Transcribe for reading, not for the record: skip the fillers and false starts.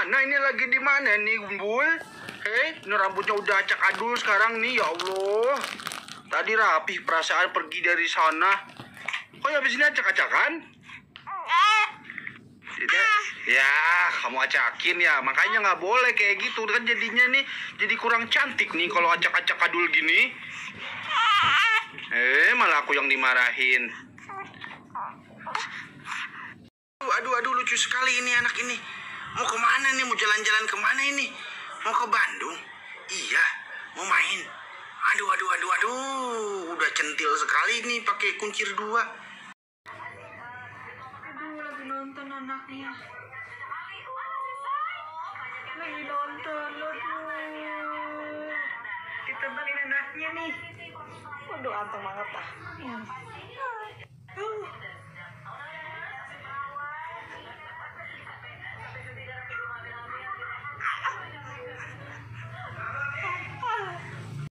mana ini, lagi di mana nih, Bul? Ini rambutnya udah acak adul sekarang nih, ya Allah. Tadi rapih perasaan pergi dari sana. Kok habis ini acak-acakan? Tidak. Ya, kamu acakin ya. Makanya nggak boleh kayak gitu. Kan jadinya nih, jadi kurang cantik nih kalau acak-acak adul gini. Malah aku yang dimarahin. Aduh, lucu sekali ini anak ini. Mau kemana nih? Mau jalan-jalan kemana ini? Mau ke Bandung? Iya, mau main. Aduh. Udah centil sekali nih pakai kuncir 2. Aduh, lagi nonton anaknya. Lagi nonton, aduh. Ditemenin anaknya nih. Waduh, anteng banget ah.